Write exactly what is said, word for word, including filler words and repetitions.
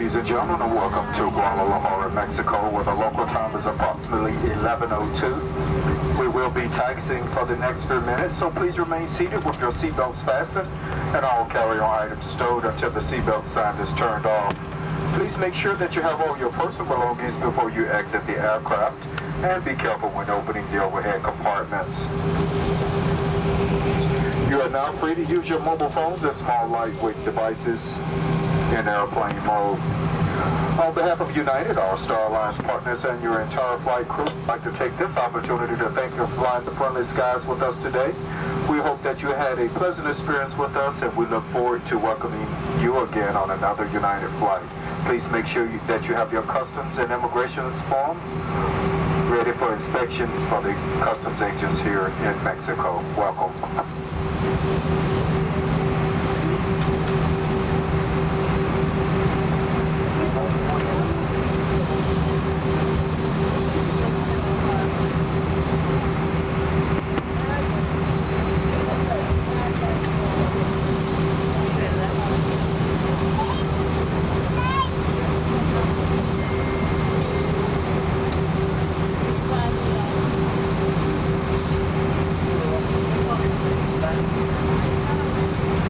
Ladies and gentlemen, and welcome to Guadalajara, Mexico, where the local time is approximately eleven oh two. We will be taxiing for the next few minutes, so please remain seated with your seatbelts fastened and all carry-on items stowed until the seatbelt sign is turned off. Please make sure that you have all your personal belongings before you exit the aircraft, and be careful when opening the overhead compartments. You are now free to use your mobile phones and small lightweight devices in airplane mode. On behalf of United, our Star Alliance partners, and your entire flight crew, I'd like to take this opportunity to thank you for flying the friendly skies with us today. We hope that you had a pleasant experience with us, and we look forward to welcoming you again on another United flight. Please make sure you, that you have your customs and immigration forms ready for inspection for the customs agents here in Mexico. Welcome.